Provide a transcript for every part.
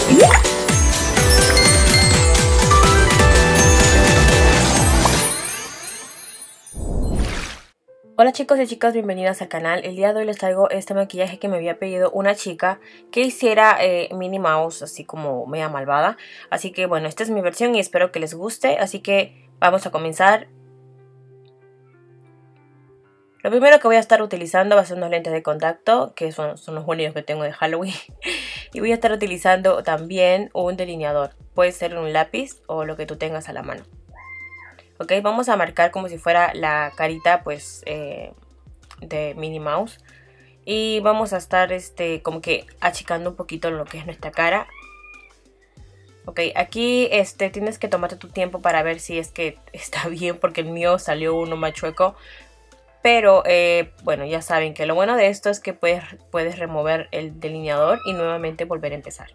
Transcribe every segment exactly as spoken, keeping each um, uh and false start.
Hola chicos y chicas, bienvenidas al canal. El día de hoy les traigo este maquillaje que me había pedido una chica que hiciera eh, Minnie Mouse, así como media malvada. Así que bueno, esta es mi versión y espero que les guste, así que vamos a comenzar. Lo primero que voy a estar utilizando va a ser unos lentes de contacto, que son, son los únicos que tengo de Halloween. Y voy a estar utilizando también un delineador, puede ser un lápiz o lo que tú tengas a la mano. Ok, vamos a marcar como si fuera la carita pues eh, de Minnie Mouse. Y vamos a estar este, como que achicando un poquito lo que es nuestra cara. Ok, aquí este, tienes que tomarte tu tiempo para ver si es que está bien, porque el mío salió uno más chueco. Pero eh, bueno, ya saben que lo bueno de esto es que puedes, puedes remover el delineador y nuevamente volver a empezar.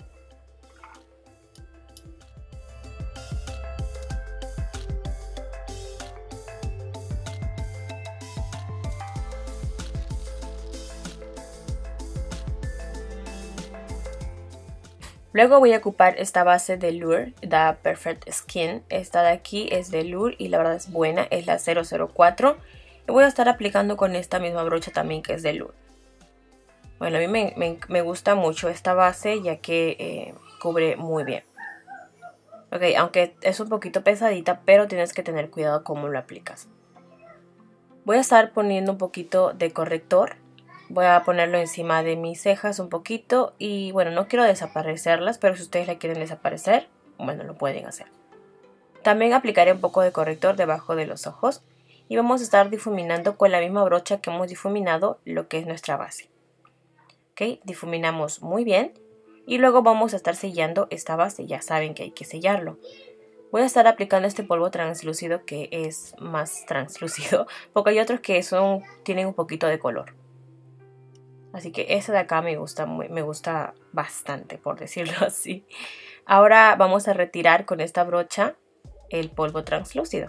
Luego voy a ocupar esta base de Lure, The Perfect Skin. Esta de aquí es de Lure y la verdad es buena, es la cero cero cuatro. Y voy a estar aplicando con esta misma brocha también que es de Lure. Bueno, a mí me, me, me gusta mucho esta base ya que eh, cubre muy bien. Ok, aunque es un poquito pesadita, pero tienes que tener cuidado cómo lo aplicas. Voy a estar poniendo un poquito de corrector. Voy a ponerlo encima de mis cejas un poquito y bueno, no quiero desaparecerlas, pero si ustedes la quieren desaparecer, bueno, lo pueden hacer. También aplicaré un poco de corrector debajo de los ojos y vamos a estar difuminando con la misma brocha que hemos difuminado lo que es nuestra base. Ok, difuminamos muy bien y luego vamos a estar sellando esta base, ya saben que hay que sellarlo. Voy a estar aplicando este polvo translúcido que es más translúcido, porque hay otros que son, tienen un poquito de color. Así que este de acá me gusta, muy, me gusta bastante, por decirlo así. Ahora vamos a retirar con esta brocha el polvo translúcido.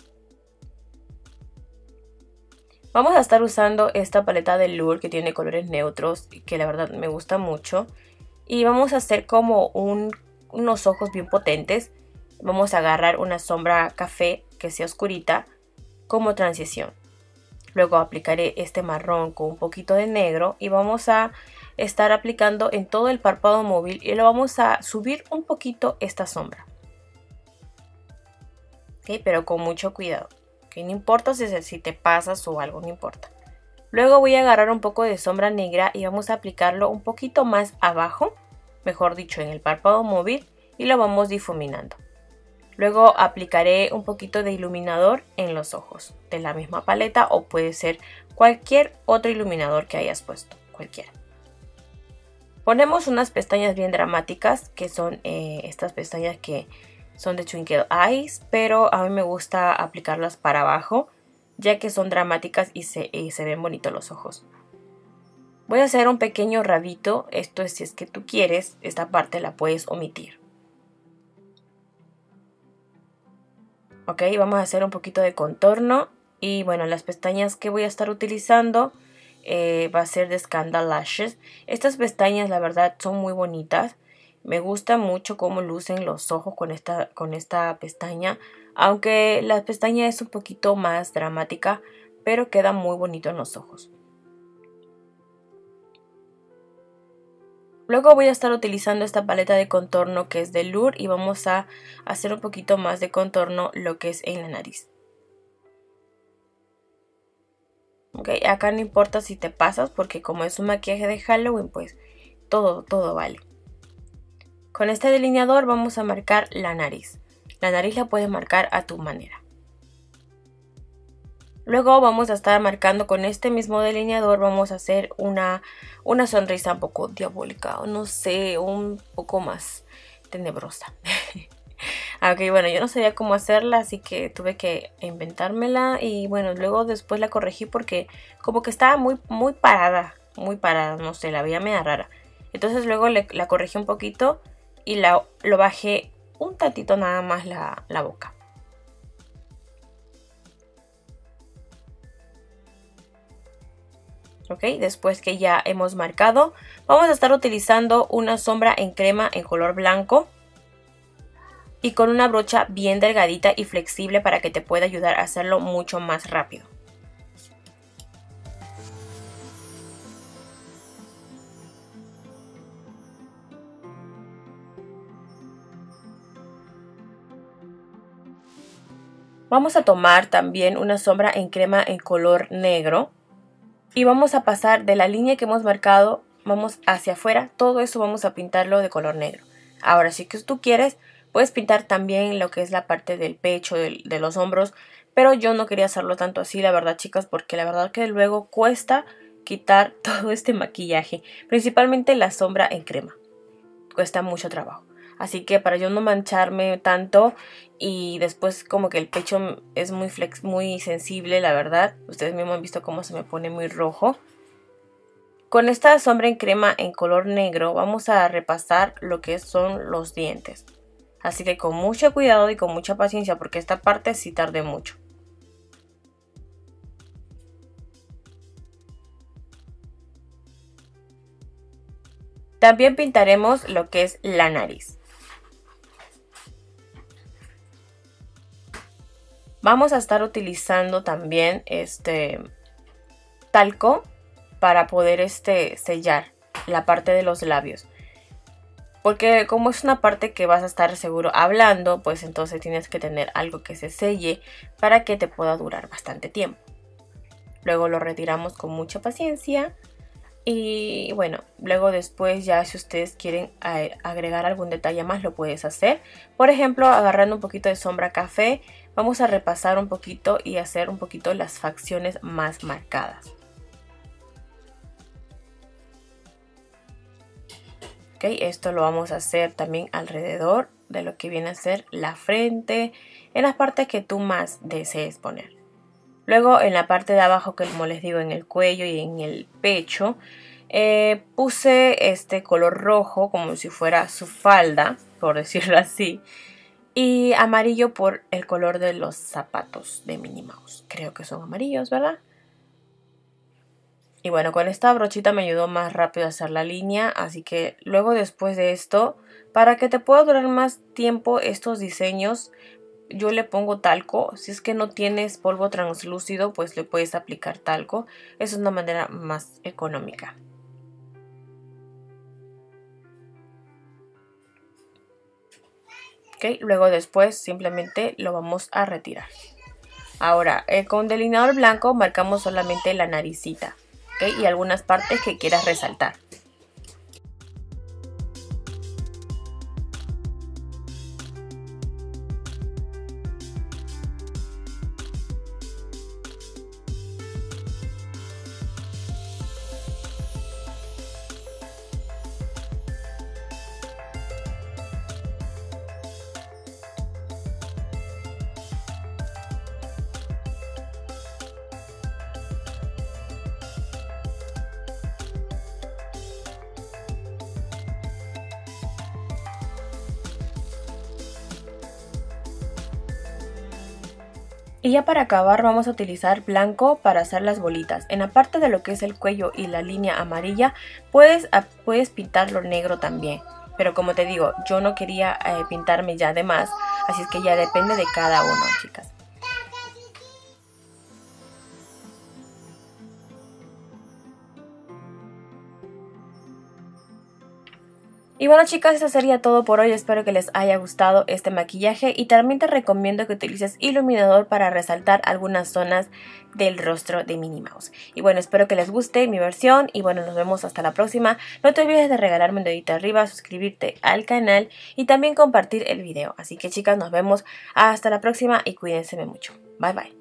Vamos a estar usando esta paleta de Lure que tiene colores neutros y que la verdad me gusta mucho. Y vamos a hacer como un, unos ojos bien potentes. Vamos a agarrar una sombra café que sea oscurita como transición. Luego aplicaré este marrón con un poquito de negro y vamos a estar aplicando en todo el párpado móvil y lo vamos a subir un poquito esta sombra. ¿Okay? Pero con mucho cuidado. ¿Okay? No importa si, si te pasas o algo, no importa. Luego voy a agarrar un poco de sombra negra y vamos a aplicarlo un poquito más abajo, mejor dicho en el párpado móvil, y lo vamos difuminando. Luego aplicaré un poquito de iluminador en los ojos de la misma paleta o puede ser cualquier otro iluminador que hayas puesto, cualquiera. Ponemos unas pestañas bien dramáticas que son eh, estas pestañas que son de Twinkle Eyes, pero a mí me gusta aplicarlas para abajo ya que son dramáticas y se, y se ven bonitos los ojos. Voy a hacer un pequeño rabito, esto es si es que tú quieres, esta parte la puedes omitir. Ok, vamos a hacer un poquito de contorno y bueno, las pestañas que voy a estar utilizando eh, va a ser de Scandal Lashes. Estas pestañas la verdad son muy bonitas, me gusta mucho cómo lucen los ojos con esta, con esta pestaña, aunque la pestaña es un poquito más dramática, pero queda muy bonito en los ojos. Luego voy a estar utilizando esta paleta de contorno que es de Lure y vamos a hacer un poquito más de contorno lo que es en la nariz. Ok, acá no importa si te pasas porque como es un maquillaje de Halloween pues todo, todo vale. Con este delineador vamos a marcar la nariz. La nariz la puedes marcar a tu manera. Luego vamos a estar marcando con este mismo delineador, vamos a hacer una, una sonrisa un poco diabólica, o no sé, un poco más tenebrosa. Ok, bueno, yo no sabía cómo hacerla, así que tuve que inventármela y bueno, luego después la corregí porque como que estaba muy, muy parada, muy parada, no sé, la veía media rara. Entonces luego le, la corregí un poquito y la, lo bajé un tantito nada más la, la boca. Ok, después que ya hemos marcado, vamos a estar utilizando una sombra en crema en color blanco y con una brocha bien delgadita y flexible para que te pueda ayudar a hacerlo mucho más rápido. Vamos a tomar también una sombra en crema en color negro. Y vamos a pasar de la línea que hemos marcado, vamos hacia afuera, todo eso vamos a pintarlo de color negro. Ahora, si que tú quieres, puedes pintar también lo que es la parte del pecho, de, de los hombros, pero yo no quería hacerlo tanto así, la verdad, chicas, porque la verdad que luego cuesta quitar todo este maquillaje, principalmente la sombra en crema. Cuesta mucho trabajo. Así que para yo no mancharme tanto y después como que el pecho es muy flex, muy sensible, la verdad. Ustedes mismos han visto cómo se me pone muy rojo. Con esta sombra en crema en color negro vamos a repasar lo que son los dientes. Así que con mucho cuidado y con mucha paciencia porque esta parte sí tardé mucho. También pintaremos lo que es la nariz. Vamos a estar utilizando también este talco para poder este, sellar la parte de los labios. Porque como es una parte que vas a estar seguro hablando, pues entonces tienes que tener algo que se selle para que te pueda durar bastante tiempo. Luego lo retiramos con mucha paciencia. Y bueno, luego después ya si ustedes quieren agregar algún detalle más lo puedes hacer. Por ejemplo, agarrando un poquito de sombra café, vamos a repasar un poquito y hacer un poquito las facciones más marcadas. Ok, esto lo vamos a hacer también alrededor de lo que viene a ser la frente, en las partes que tú más desees poner. Luego en la parte de abajo, que como les digo, en el cuello y en el pecho, eh, puse este color rojo como si fuera su falda, por decirlo así. Y amarillo por el color de los zapatos de Minnie Mouse. Creo que son amarillos, ¿verdad? Y bueno, con esta brochita me ayudó más rápido a hacer la línea. Así que luego después de esto, para que te pueda durar más tiempo estos diseños, yo le pongo talco. Si es que no tienes polvo translúcido, pues le puedes aplicar talco. Esa es una manera más económica. Ok, luego después simplemente lo vamos a retirar. Ahora, eh, con delineador blanco marcamos solamente la naricita, ¿ok? Y algunas partes que quieras resaltar. Y ya para acabar vamos a utilizar blanco para hacer las bolitas. En la parte de lo que es el cuello y la línea amarilla puedes, puedes pintarlo negro también. Pero como te digo, yo no quería eh, pintarme ya de más, así es que ya depende de cada uno, chicas. Y bueno, chicas, eso sería todo por hoy. Espero que les haya gustado este maquillaje y también te recomiendo que utilices iluminador para resaltar algunas zonas del rostro de Minnie Mouse. Y bueno, espero que les guste mi versión y bueno, nos vemos hasta la próxima. No te olvides de regalarme un dedito arriba, suscribirte al canal y también compartir el video. Así que chicas, nos vemos hasta la próxima y cuídense mucho. Bye bye.